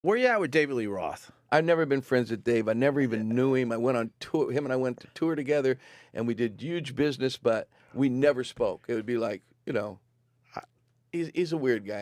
Where you at with David Lee Roth? I've never been friends with Dave. I never even knew him. I went on tour. Him and I went to tour together, and we did huge business, but we never spoke. It would be like, he's a weird guy.